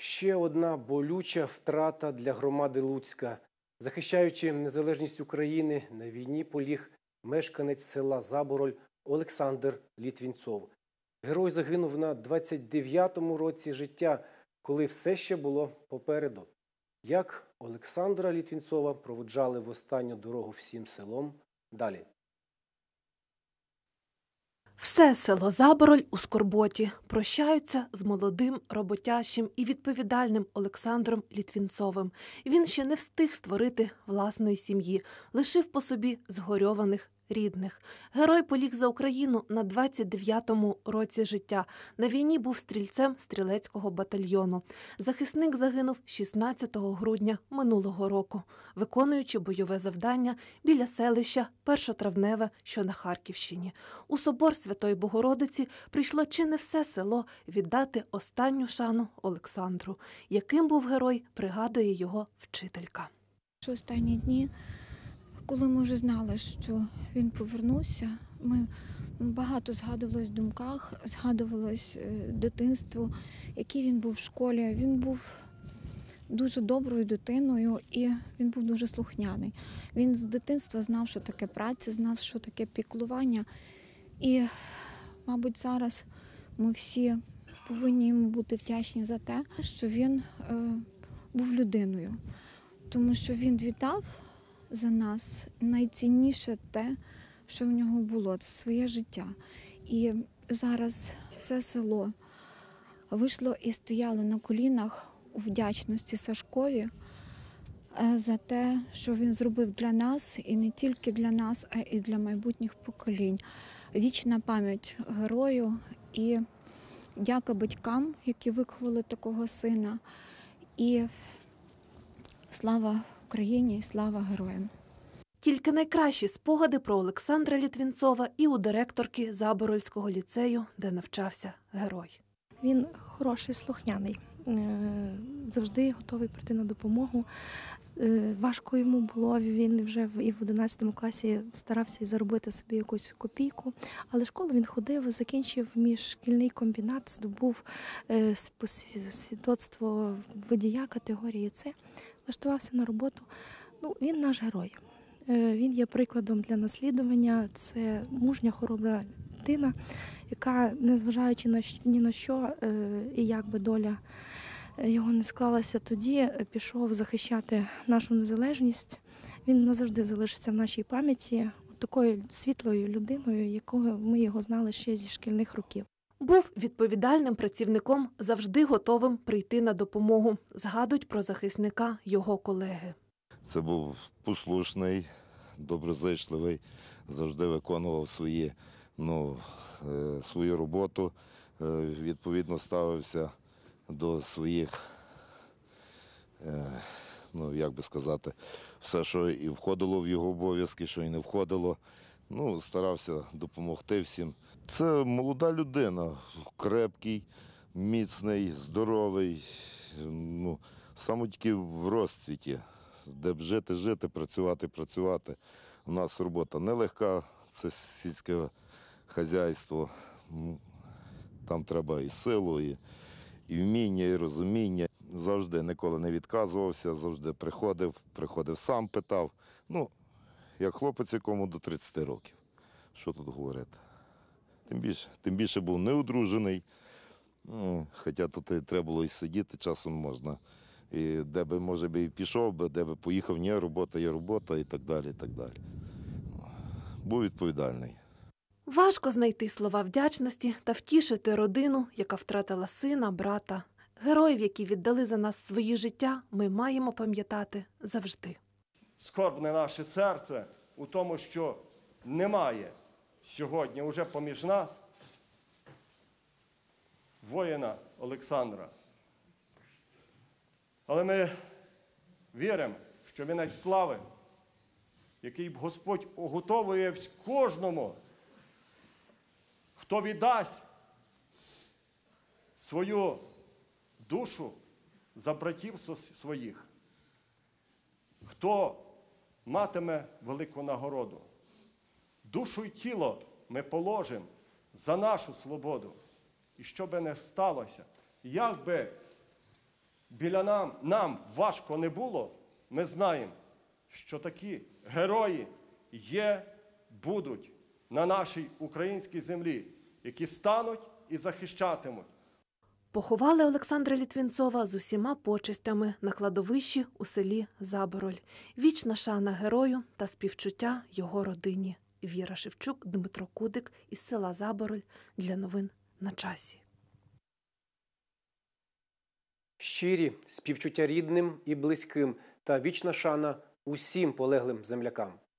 Ще одна болюча втрата для громади Луцька. Захищаючи незалежність України, на війні поліг мешканець села Забороль Олександр Літвінцов. Герой загинув на 29-му році життя, коли все ще було попереду. Як Олександра Літвінцова проводжали в останню дорогу всім селом? Далі. Все село Забороль у скорботі. Прощаються з молодим, роботящим і відповідальним Олександром Літвінцовим. Він ще не встиг створити власної сім'ї, лишив по собі згорьованих рідних. Герой поліг за Україну на 29-му році життя. На війні був стрільцем стрілецького батальйону. Захисник загинув 16 грудня минулого року, виконуючи бойове завдання біля селища Першотравневе, що на Харківщині. У собор Святої Богородиці прийшло чи не все село віддати останню шану Олександру. Яким був герой, пригадує його вчителька. Останні дні, коли ми вже знали, що він повернувся, ми багато згадувалось в думках, згадувалось дитинство, який він був в школі. Він був дуже доброю дитиною і він був дуже слухняний. Він з дитинства знав, що таке праця, знав, що таке піклування. І, мабуть, зараз ми всі повинні йому бути вдячні за те, що він був людиною. Тому що він віддав за нас найцінніше те, що в нього було, це своє життя. І зараз все село вийшло і стояло на колінах у вдячності Сашкові за те, що він зробив для нас, і не тільки для нас, а й для майбутніх поколінь. Вічна пам'ять герою і дяка батькам, які виховали такого сина. І слава Україні і слава героям! Тільки найкращі спогади про Олександра Літвінцова і у директорки Заборольського ліцею, де навчався герой. Він хороший, слухняний, завжди готовий прийти на допомогу. Важко йому було, він вже і в 11 класі старався заробити собі якусь копійку, але в школу він ходив, закінчив міжшкільний комбінат, здобув свідоцтво водія категорії С, влаштувався на роботу. Він наш герой. Він є прикладом для наслідування, це мужня, хоробра дитина, яка, незважаючи ні на що, і як би доля його не склалася тоді, пішов захищати нашу незалежність. Він назавжди залишиться в нашій пам'яті такою світлою людиною, якою ми його знали ще зі шкільних років. Був відповідальним працівником, завжди готовим прийти на допомогу. Згадують про захисника його колеги. Це був послушний, доброзичливий, завжди виконував свою роботу, відповідно ставився до своїх, все, що і входило в його обов'язки, що і не входило. Старався допомогти всім. Це молода людина, крепкий, міцний, здоровий, саме тільки в розцвіті. Де б жити, працювати. У нас робота нелегка, це сільське хазяйство. Там треба і силу, і вміння, і розуміння. Завжди ніколи не відказувався, завжди приходив сам, питав. Як хлопець, якому до 30 років. Що тут говорити? Тим більше був неодружений, хоча тут і треба було і сидіти, часом можна. І де би, може би, і пішов би, де би поїхав, ні, робота є робота і так далі, і так далі. Був відповідальний. Важко знайти слова вдячності та втішити родину, яка втратила сина, брата. Героїв, які віддали за нас свої життя, ми маємо пам'ятати завжди. Скорбне наше серце у тому, що немає сьогодні уже поміж нас воїна Олександра. Але ми віримо, що вінець слави, який Господь уготовує кожному, хто віддасть свою душу за братів своїх, хто матиме велику нагороду. Душу і тіло ми положимо за нашу свободу. І що би не сталося, як би біля нам важко не було, ми знаємо, що такі герої є, будуть на нашій українській землі, які стануть і захищатимуть. Поховали Олександра Літвінцова з усіма почестями на кладовищі у селі Забороль. Вічна шана герою та співчуття його родині. Віра Шевчук, Дмитро Кудик із села Забороль для новин на часі. Щирі співчуття рідним і близьким та вічна шана усім полеглим землякам.